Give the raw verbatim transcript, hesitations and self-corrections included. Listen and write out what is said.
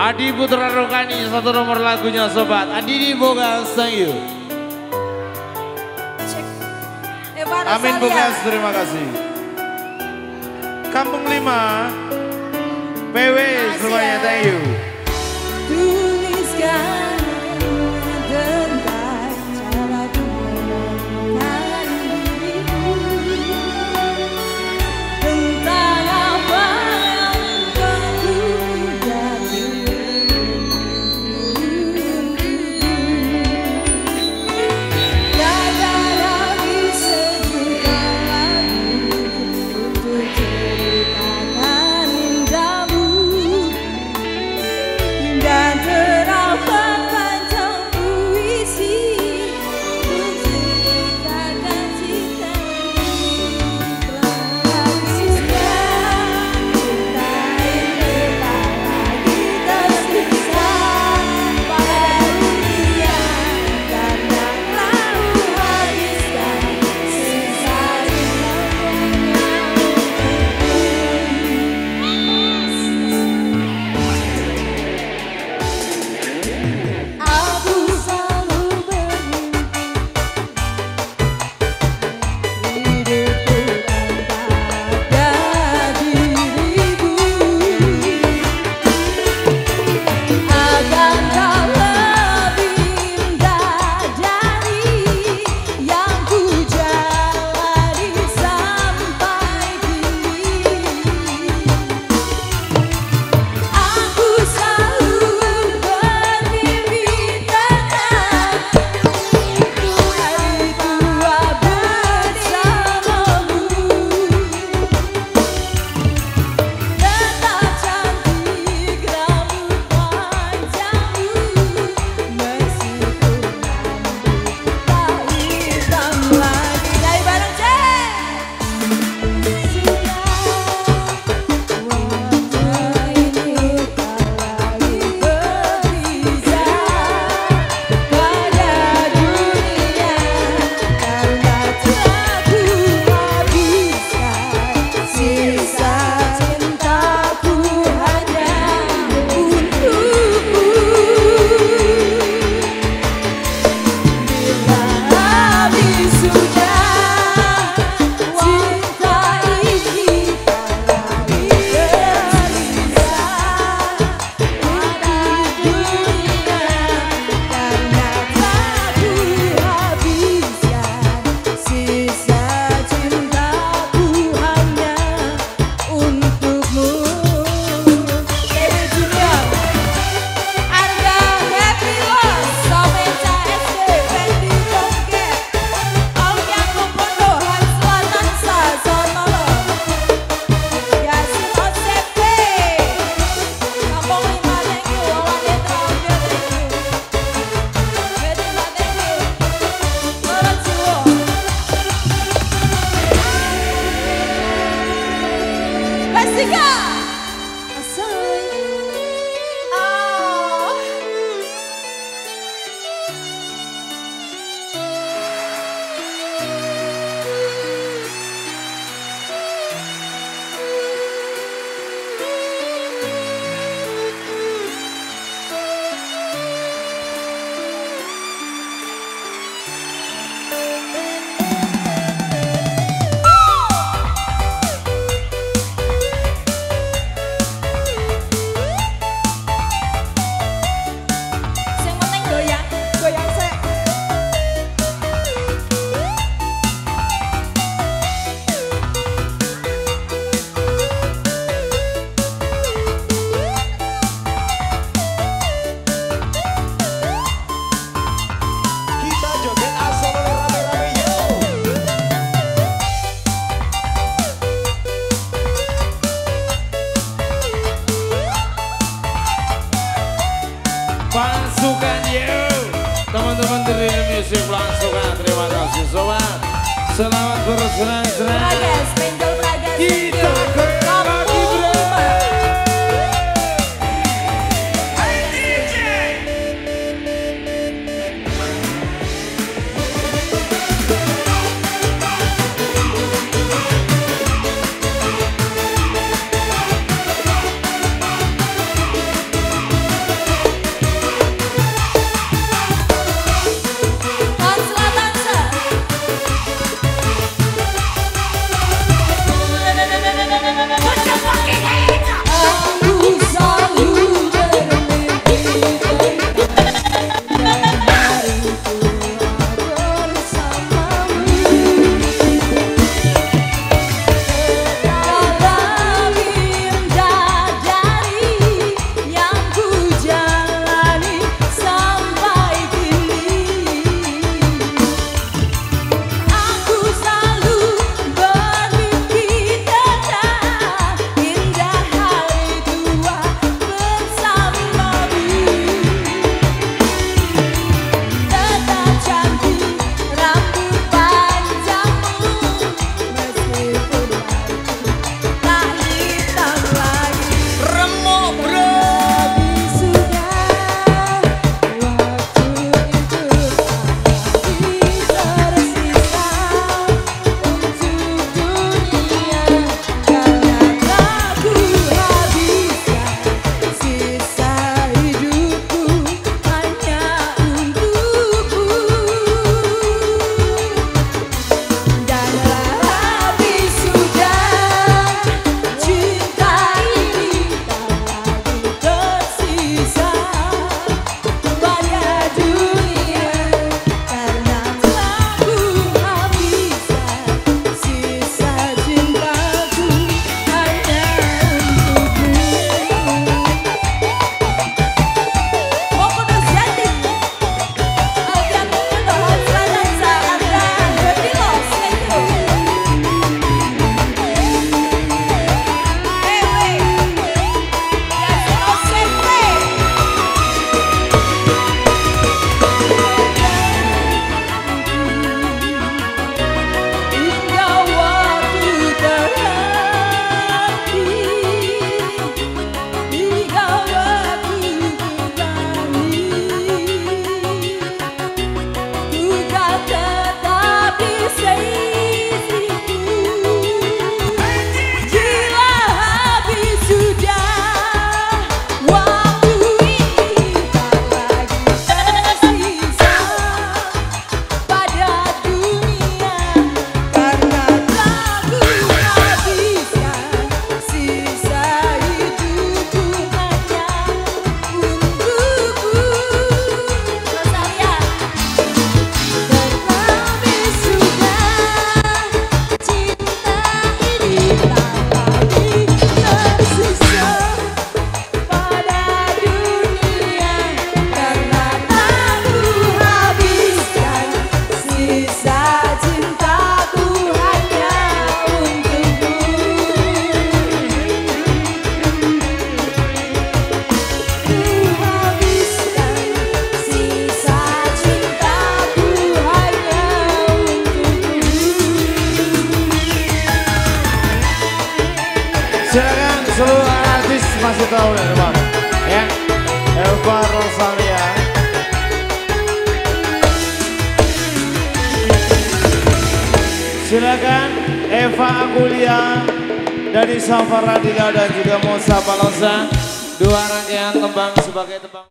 Adi Putra Rokani satu nomor lagunya sobat. Adi di Bogas, thank you. Amin Bogas, terima kasih. Kampung Lima, P W semuanya, thank you. Tuliskan tentang caraku menemukan dirimu, tentang apa yang kamu jadi. Tiada lagi sejuta lagu untuk ceritakan indahmu. Dan terdapat panjang puisi menceritakan cinta ini. Habiskan cinta ini tak lagi tersisa pada dunia, karena telah habiskan sisa Aku selalu bermimpi hidupku tanpa dirimu. Akan kau lebih indah dari yang ku jalani sampai kini. Aku selalu bermimpi tentang hari tua bersamamu. Tetap cantik rambut panjangmu, meskipun rambut tak hitam lagi. Nyanyi bareng, Cek! Waktu ini tak lagi berpisah pada dunia, karena telah ku habiskan sisa cintaku hanya untukmu. Bila habis sudah cinta ini tak lagi tersisa pada dunia, karena telah ku habiskan sisa cintaku hanya untukmu. Dewi Junior, Arga Happy Loss, Someca S D, Fendi Bongket, Aulia Kompondohan Selatan Sa, Sonolo, Yasin O C P, Kampung Lima, thank you, Wawan Terakhir, thank you, Medina, thank you, Loro Jiwo, Lesika, Asal, ah. Sing penting goyang, goyang sek. Kita joget asal oleh rame-rame yo. Pasukan you, teman-teman dari musik pasukan, terima kasih sobat. Selamat bersenang-senang. Pragas, Benjol Pragas, thank Kita you. goyang lagi, bro. Hai D J. kasih tahu nih teman. Ya, Eva Rosalia. Silakan Eva Agulia dari Safar Radila dan juga Musa Palosa. Dua rangkaian tembang sebagai tembang.